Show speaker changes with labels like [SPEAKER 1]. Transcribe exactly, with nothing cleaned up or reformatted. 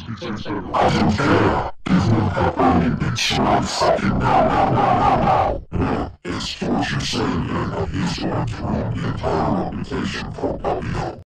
[SPEAKER 1] I don't care. Give me pepperoni and chill fucking now, now, now, now, now. Yeah, it's torture saying that he's going to ruin the entire reputation for Puppy Dog.